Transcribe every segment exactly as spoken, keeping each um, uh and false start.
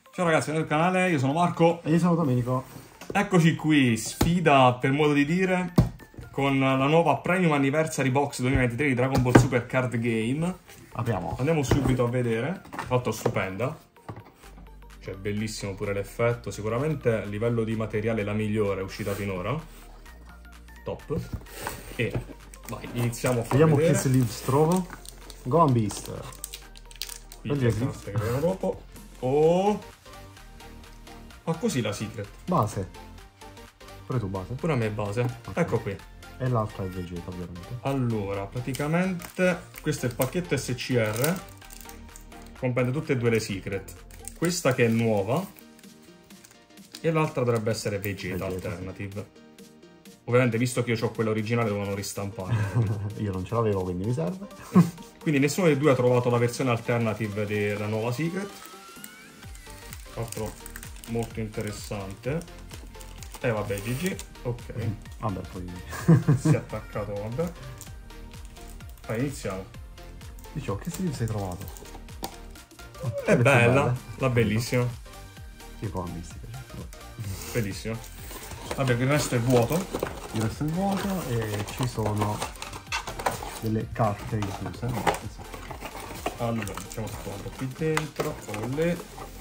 Ciao ragazzi, benvenuti al canale, io sono Marco. E io sono Domenico. Eccoci qui, sfida per modo di dire, con la nuova Premium Anniversary Box duemilaventitré di Dragon Ball Super Card Game. Apriamo. Andiamo subito a vedere, tra l'altro stupenda. Cioè bellissimo pure l'effetto, sicuramente a livello di materiale la migliore uscita finora. Top. E vai, iniziamo a fare Vediamo vedere. che sleeves trovo. Gohan Beast. Prendi le carte che vedremo dopo. Oh, ma così la secret. Base. Pure tu base. Pure a me è base. Okay. Ecco qui. E l'altra è Vegeta ovviamente. Allora, praticamente questo è il pacchetto S C R. Comprende tutte e due le secret. Questa che è nuova e l'altra dovrebbe essere Vegeta, Vegeta Alternative. Ovviamente, visto che io ho quella originale, devono ristampare. Io non ce l'avevo, quindi mi serve. Quindi nessuno dei due ha trovato la versione Alternative della nuova secret. Tra l'altro molto interessante. E eh, vabbè, G G. Ok. Mm, vabbè, poi Si è attaccato, vabbè. Vai, iniziamo. Dicevo, che sleeves hai trovato? Oh, È bella, bella, la bellissima. Sì, Gohan Beast. Bellissimo. Vabbè, il resto è vuoto. Il resto è vuoto e ci sono delle carte incluse. Allora, mettiamo un po' qui dentro. Olè.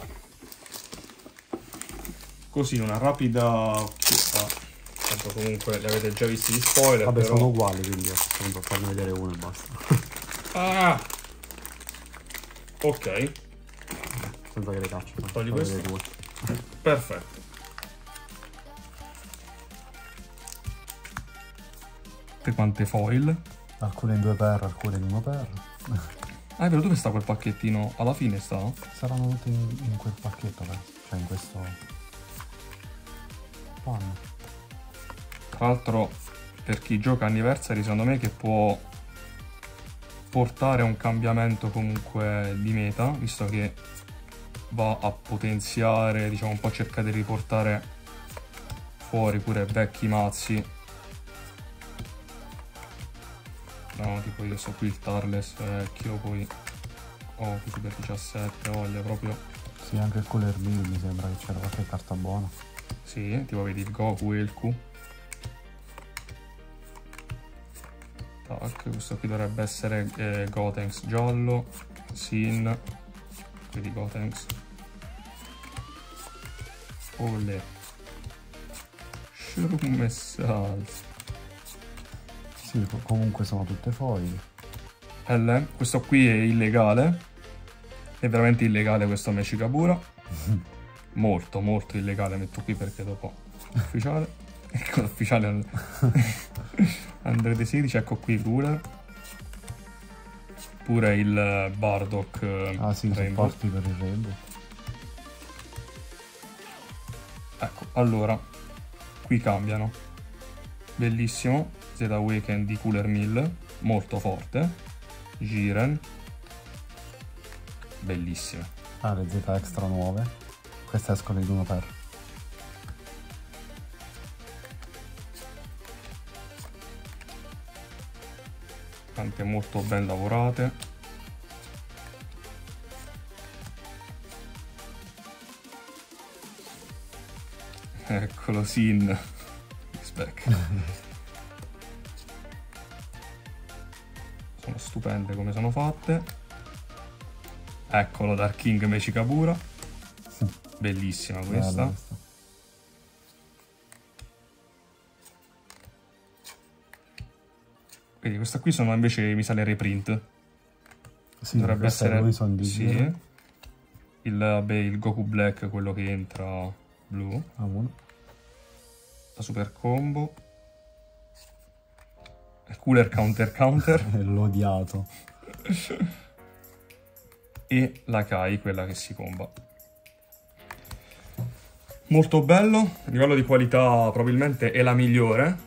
Così una rapida occhiata. Tanto comunque li avete già visti gli spoiler. Vabbè, però... sono uguali, quindi appunto farne vedere uno e basta. Ah! Ok. Senza che le caccio. Togli questo. Due. Perfetto. Per quante foil? Alcune in due per, alcune in uno per. Ah, è vero, dove sta quel pacchettino? Alla fine sta? Saranno tutti in, in quel pacchetto, cioè in questo pan. Tra l'altro, per chi gioca Anniversary, secondo me che può portare a un cambiamento comunque di meta, visto che va a potenziare, diciamo, un po' cercare di riportare fuori pure vecchi mazzi. No, tipo io so qui il Tarles vecchio, poi oh, qui per diciassette, voglia proprio. Sì, anche il Cooler Mill mi sembra che c'era qualche carta buona. Sì, tipo vedi il Goku e il Q. Tac, questo qui dovrebbe essere eh, Gotenks giallo, Sin, vedi Gotenks. Olè. Shroom e Salz. Sì, comunque sono tutte foil. L, questo qui è illegale. È veramente illegale questo Meshikabura. Molto, molto illegale, metto qui perché dopo è ufficiale. Ecco l'ufficiale Andrete sedici, ecco qui il ruler. Pure il Bardock. Ah sì, supporti per il Rainbow. Ecco, allora, qui cambiano. Bellissimo. Z Awaken di Cooler Mill, molto forte. Jiren. Bellissime. Ah, le Z extra nuove. Queste escono in uno per. Tante molto ben lavorate. Eccolo Sin. Spec. Sono stupende come sono fatte. Eccolo Dark King Meshikabura. Bellissima questa. Bella questa. Vedi, questa qui sono invece, mi sa, le reprint. Sì, dovrebbe essere di sì. Il, vabbè, il Goku Black, quello che entra blu. Ah, buono. La super combo. Il cooler counter counter. L'ho odiato. E la Kai, quella che si comba. Molto bello, a livello di qualità probabilmente è la migliore.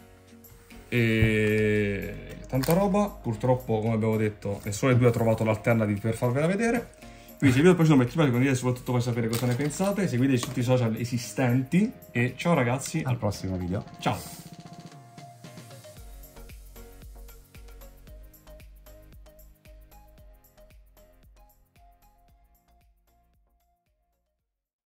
E tanta roba, purtroppo come abbiamo detto nessuno dei due ha trovato l'alternative per farvela vedere. Quindi se il video è piaciuto mettete like, condividete, soprattutto per sapere cosa ne pensate, seguiteci su tutti i social esistenti e ciao ragazzi, Al prossimo video. ciao!